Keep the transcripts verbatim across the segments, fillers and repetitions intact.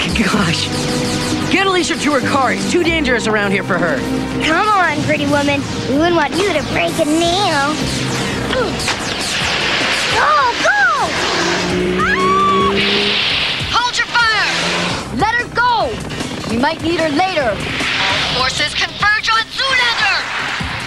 Gosh. Get Alicia to her car. It's too dangerous around here for her. Come on, pretty woman. We wouldn't want you to break a nail. Go, go! Ah! Hold your fire! Let her go! We might need her later. All forces converge on Zoolander!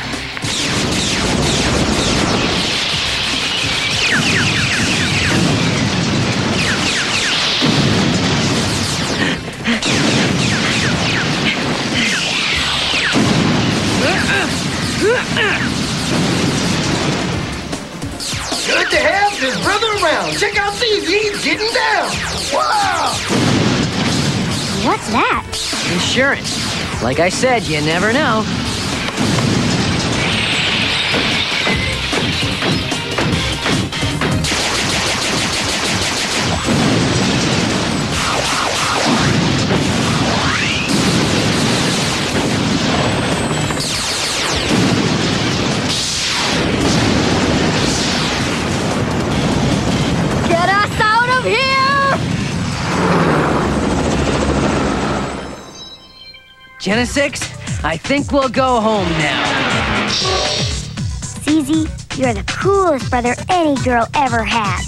Good to have this brother around. Check out these. He's getting down. Wow! What's that? Insurance. Like I said, you never know. Get us out of here! Genesix, I think we'll go home now. Z Z, you're the coolest brother any girl ever had.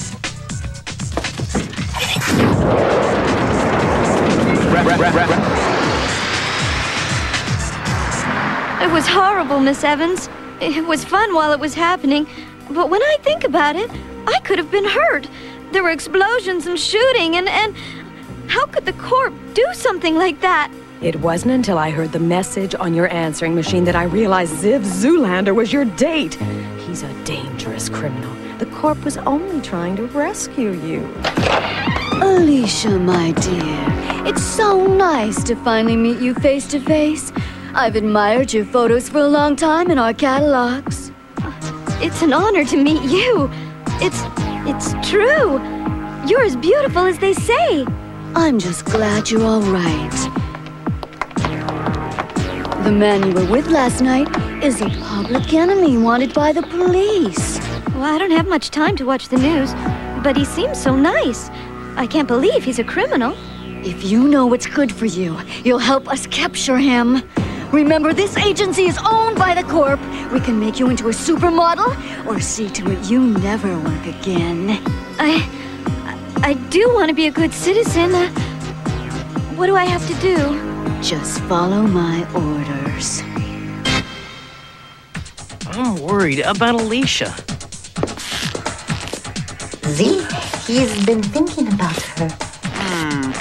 It was horrible, Miss Evans. It was fun while it was happening, but when I think about it, I could have been hurt. There were explosions and shooting, and, and how could the Corp do something like that? It wasn't until I heard the message on your answering machine that I realized Ziv Zoolander was your date. He's a dangerous criminal. The Corp was only trying to rescue you. Alicia, my dear, it's so nice to finally meet you face to face. I've admired your photos for a long time in our catalogs. It's an honor to meet you. It's... it's true. You're as beautiful as they say. I'm just glad you're all right. The man you were with last night is a public enemy wanted by the police. Well, I don't have much time to watch the news, but he seems so nice. I can't believe he's a criminal. If you know what's good for you, you'll help us capture him. Remember, this agency is owned by the Corp. We can make you into a supermodel, or see to it you never work again. I... I do want to be a good citizen. Uh, what do I have to do? Just follow my orders. I'm worried about Alicia. Z, he's been thinking about her. Hmm.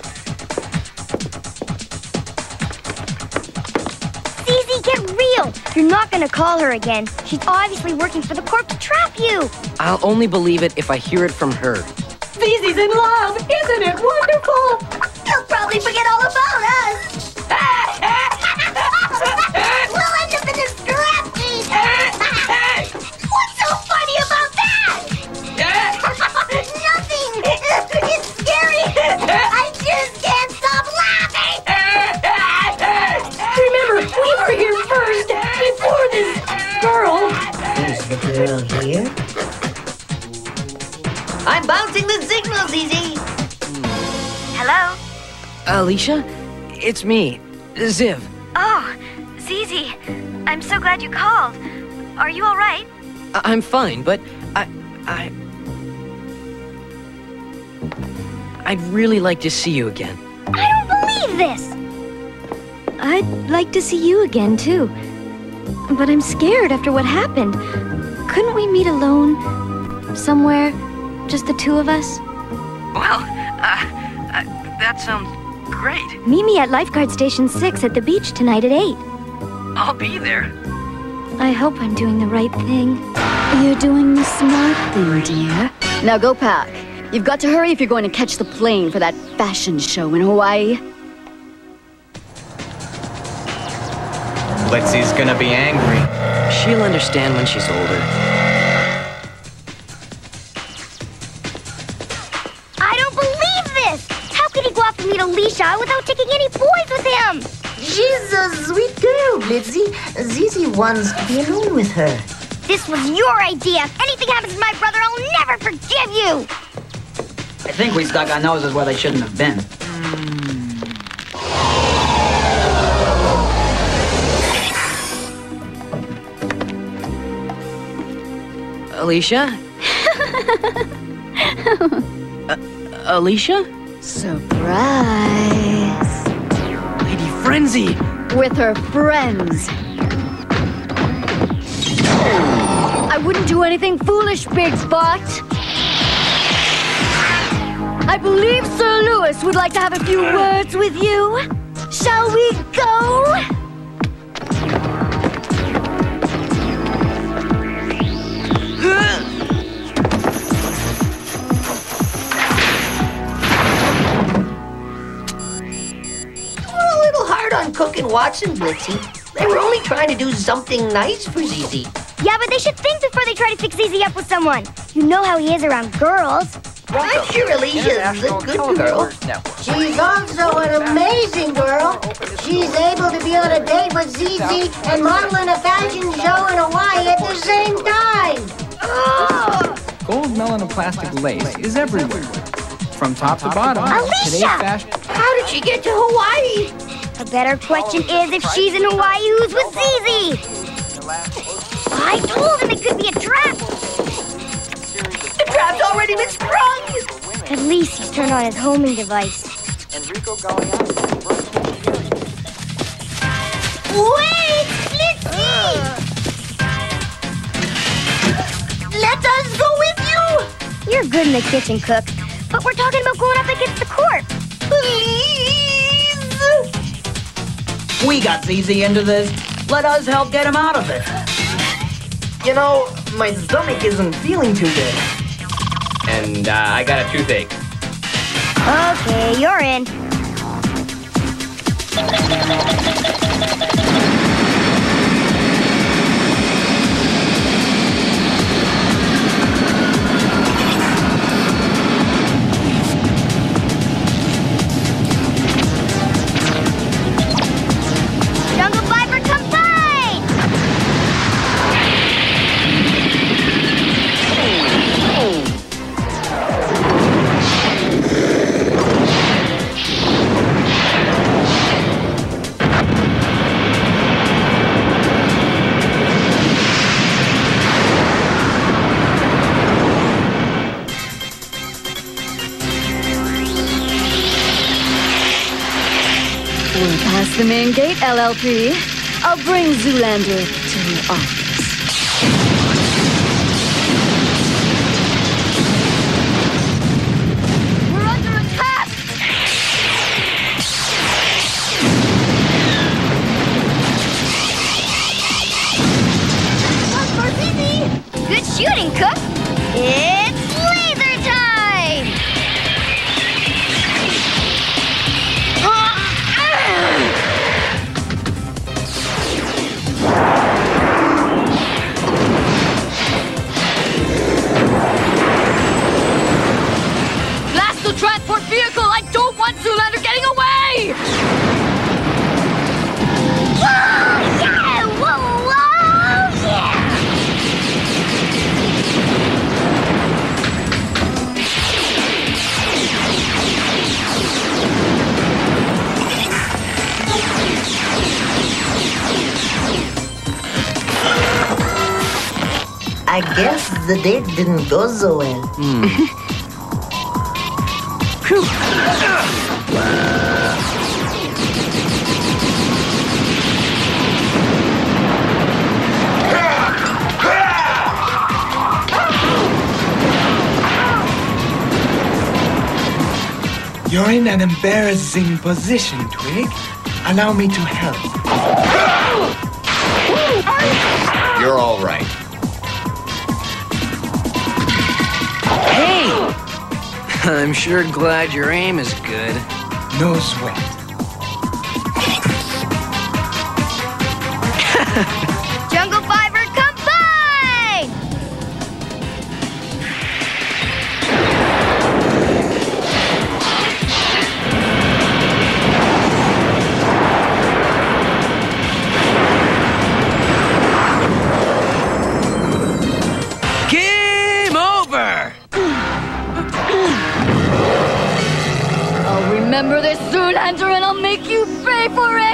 Z Z, get real! You're not gonna call her again. She's obviously working for the Corp to trap you. I'll only believe it if I hear it from her. Zizi's in love! Isn't it wonderful? He'll probably forget all about us. We'll end up in a scrap heap. What's so funny about that? Nothing. It's scary. I just can't stop laughing. Remember, we were here first, before this girl. Is the girl here? I'm bouncing the signal, Z Z. Hello? Alicia? It's me, Ziv. Oh, Zizi. I'm so glad you called. Are you all right? I I'm fine, but I... I... I'd really like to see you again. I don't believe this! I'd like to see you again, too. But I'm scared after what happened. Couldn't we meet alone? Somewhere? Just the two of us? Well, uh, uh that sounds great. Meet me at Lifeguard Station six at the beach tonight at eight. I'll be there. I hope I'm doing the right thing. You're doing the smart thing, dear. Now go pack. You've got to hurry if you're going to catch the plane for that fashion show in Hawaii. Litsy's gonna be angry. She'll understand when she's older. I don't believe this! How could he go off to meet Alicia without taking any boys with him? She's a sweet girl, Litzy. Z Z wants to be alone with her. This was your idea. If anything happens to my brother, I'll never forgive you! I think we stuck our noses where they shouldn't have been. Alicia? uh, Alicia? Surprise. Lady Frenzy! With her friends. I wouldn't do anything foolish, Big Spot. I believe Sir Lewis would like to have a few words with you. Shall we go? You're a little hard on Cook and Watson, Blitzy. They were only trying to do something nice for Z Z. Yeah, but they should think before they try to fix Z Z up with someone. You know how he is around girls. I'm sure Alicia's a good girl. She's also an amazing girl. She's able to be on a date with Z Z and modeling a fashion show in Hawaii at the same time. Oh! Gold melanoplastic lace is everywhere. From top to bottom. Alicia! Today's fashion. How did she get to Hawaii? A better question is if she's in Hawaii, who's with Z Z? I told him it could be a trap. The trap's already been sprung! At least he's turned on his homing device. Enrico Galliano. Wait! Blitzy! Let us go with you! You're good in the kitchen, Cook. But we're talking about going up against the Corp. Please! We got Z Z into this. Let us help get him out of it. You know, my stomach isn't feeling too good. And uh, I got a toothache. Okay, you're in. Jungle Viper, combine! We're past the main gate, L L P. I'll bring Zoolander to the office. We're under attack! One for Z Z! Good shooting, Cook! It's laser time! Blast the transport vehicle! I don't want Zoolander getting away! Whoa, yeah! Whoa, whoa, yeah! I guess the date didn't go so well. You're in an embarrassing position, Twig. Allow me to help. You're all right. Hey! I'm sure glad your aim is good. No sweat. Jungle Fiber, combine! Game over! I'll remember Remember this, Zoolander, and I'll make you pay for it!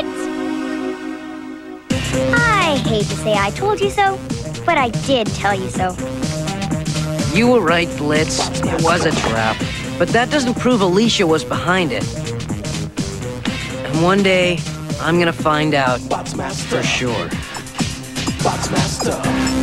I hate to say I told you so, but I did tell you so. You were right, Blitz. It was a trap. But that doesn't prove Alicia was behind it. And one day, I'm gonna find out for sure. Boxmaster.